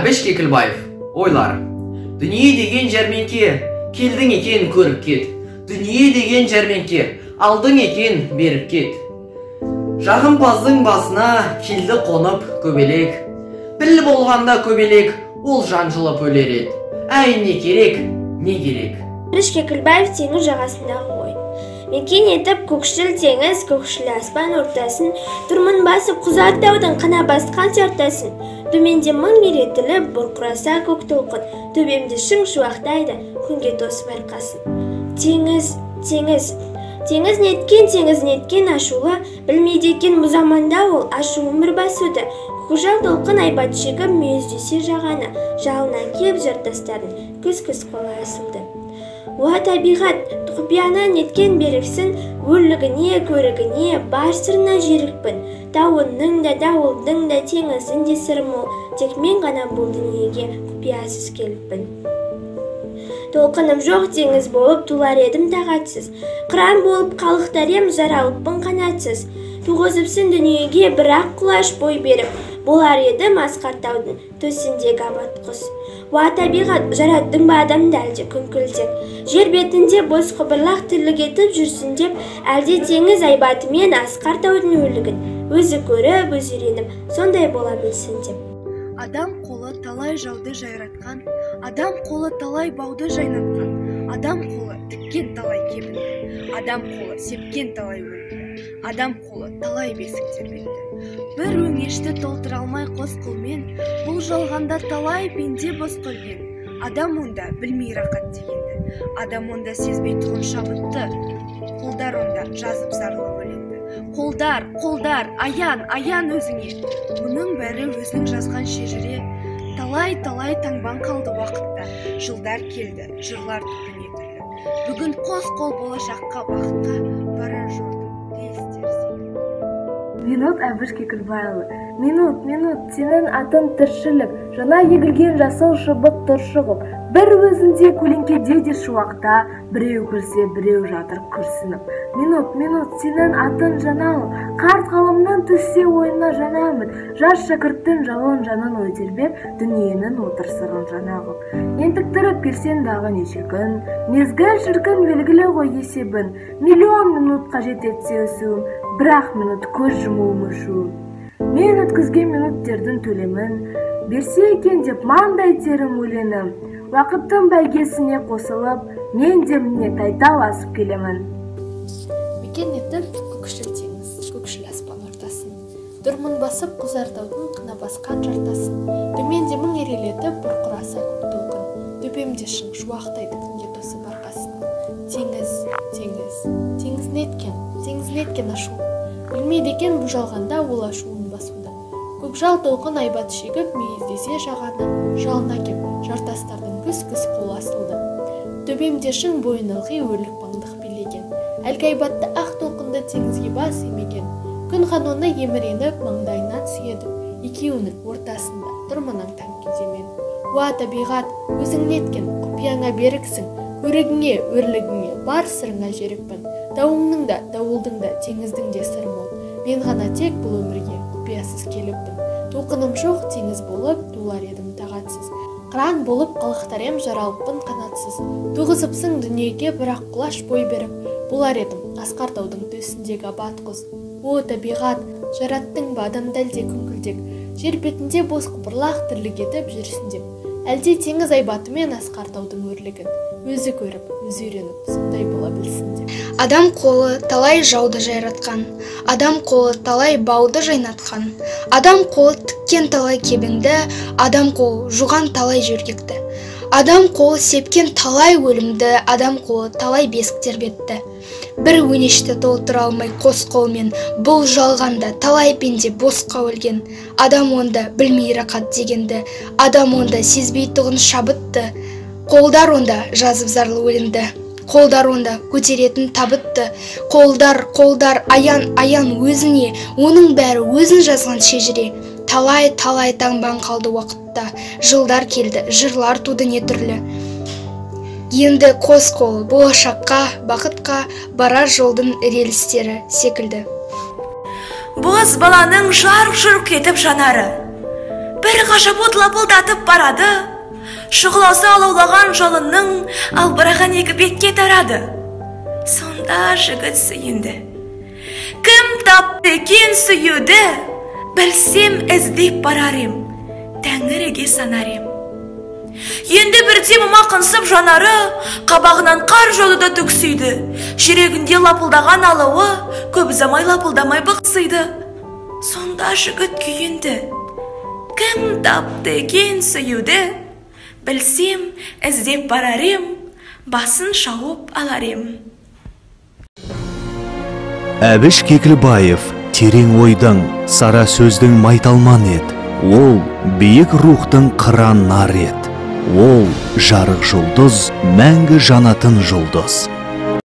Әбіш Кекілбаев, ойлар. Дүние деген жәрменке, келдің екен көріп кет. Дүние деген жәрменке, алдың екен беріп кет. Жағымпаздың басына келді қонып көбелек. Біл болғанда көбелек, ол жанжылып өлер еді. Әй, не керек, не керек? Әбіш Кекілбаев теңіз жағасындағы ой. Мекен етіп көкшіл теңіз, көкшіл аспан ортасын, тұрмын басып құзар таудың қана басқан жартасын. Төменде мың меретіліп бұрқыраса көк толқын, төбемде шың шуақтайды, күнге тосып арқасын. Теңіз, теңіз, теңіз неткен ашулы, білмейді екен бұл заманда ол ашу өмір басуды. Көкжал толқын айбат шегіп мүйіздесе жағаны, жалына кеп жартастарын күз-күз қола асылды. Уа табиғат, құпияна неткен беріксін, өрлігіне, көрігіне, бар сырына жерікпін. Тауының да, дауылдың да, теңіздің де сыры мол, тек мен ғана бұл дүниеге құпиясыз келіппін. Толқыным жоқ теңіз болып тулар едім тағатсыз, қыран болып қалықтар ем жаралыппын қанатсыз. Туғызыпсың дүниеге бірақ құлаш бой беріп, болар едім асқар таудың төсіндегі абат құс. Уа табиғат, жараттың ба адамды әлде күңкілдеп, жер бетінде бос құбырлақ тірлік етіп жүрсін деп, әлде теңіз айбатымен асқар таудың өлігін өзі көріп, өзі үйреніп, сондай бола білсін деп. Адам қолы талай жауды жайратқан, адам қолы талай бауды жайнатқан, адам қолы тіккен талай кебінді, адам қолы сепкен талай өлді, адам қолы талай бесік тербетті. Бір өңешті толтыра алмай қос қолмен, бұл жалғанда талай пенде бос қөлген. Адам онда білмей рақат дегенді, адам онда сезбей тұғын шабытты, қолдар онда жазып зарлы өлеңді. Қолдар, аян өзіңе. Мұның бәрі өзінің жазған шежіре. Талай таңбан қалды уақытта, жылдар келді, жырлар туды не түрлі. Бүгін қос қол болашаққа бақытқа барар жолдың рейстер секілді. Минут Әбіш Кекілбайұлы. Минут, сенің атын тіршілік, жана егілген жасыл шыбық тұршығып, бір өзінде көлеңкеде де шуақта, біреу күлсе, біреу жатыр күрсініп. Минут, сенің атын жаналы, қарт қалымнан түссе ойына жана үміт, жас шәкірттің жалын жанын ой тербеп, дүниенің отыр сырын жанағып. Ентіктіріп келсен дағы неше күн, мезгіл шіркін белгілі ғой есебін, миллион минут қажет етсе өсуім, бірақ минут көз жұмуым ұшуым. Мен өткізген минуттердің төлемін, берсе екен деп маңдай терім өленім. Уақыттың бәйгесіне қосылып, мен де міне тайталасып келемін. Мекен етіп көкшіл теңіз, көкшіл аспан ортасын, тұрмын басып құзартаудың қына басқан жартасын. Төменде мың ерелетіп бұрқыраса көк толқын, төбемде шың шуақтайды күнге тосып арқасын. Теңіз неткен ашу. Білмейді екен бұл жалғанда ол ашуын басуды. Көкжал толқын айбат шегіп мейіздесе жағаны, жалына кеп жартастардың күз-күз қолы асылды. Төбемде шың бойын ылғи өрлік паңдық билеген, әлгі айбатты ақ толқынды теңізге бас емеген. Күн қануына еміреніп маңдайынан сүйеді, екеуінің ортасында тұрмының таң кеземен. Уа табиғат, өзің неткен, құпияңа беріксің, көрігіңе, өрлігіңе, бар сырыңа жерікпін. Тауыңның да, дауылдың да, теңіздің де сыры мол. Мен ғана тек бұл өмірге құпиясыз келіппін. Толқыным жоқ теңіз болып, тулар едім тағатсыз. Қыран болып қалықтар ем жаралыппын қанатсыз. Туғызыпсың дүниеге бірақ құлаш бой беріп, болар едім асқар таудың төсіндегі абат құз. О табиғат, жараттың ба адамды әлде күңкілдек, жер бетінде бос құбырлақ тірлік етіп жүрсін деп. Әлде теңіз айбатымен асқар таудың өрлігін өзі көріп, өзі үйреніп, сондай бола білсін деп. Адам қолы талай жауды жайратқан, адам қолы талай бауды жайнатқан, адам қолы тіккен талай кебінді, адам қолы жуған талай жөргекті, адам қолы сепкен талай өлімді, адам қолы талай бесік тербетті. Бір өнешті толтыра алмай қос қолмен, бұл жалғанда талай пенде босқа өлген. Адам онда білмей рақат дегенді, адам онда сезбей тұғын шабытты. Қолдар онда жазып зарлы өлеңді, қолдар онда көтеретін табытты. Қолдар, аян өзіне, оның бәрі өзін жазған шежіре. Талай таңбан қалды уақытта, жылдар келді, жырлар туды не түрлі. Енді қос қол болашаққа, бақытқа барар жолдың рельстері секілді. Боз баланың жарқ-жұрқ етіп жанары, бір ғажап от лапылдатып барады. Шұғыласы алаулаған жалынның албыраған екі бетке тарады. Сонда жігіт сүйінді. Кім тапты екен сүюді, білсем іздеп барарым, тәңіріге санарым. Енді бірде мұмақынсып жанары, қабағынан қар жолыда түксейді. Жүрегінде лапылдаған алауы, көп замай лапылдамай бұқсайды. Сонда жігіт күйінді. Кім тапты екен сүюді, білсем іздеп барарым, басын шауып аларым. Әбіш Кекілбаев терең ойдың, сара сөздің майталман ет. Ол биік рухтың қыран нар ет. Ол жарық жұлдыз, мәңгі жанатын жұлдыз.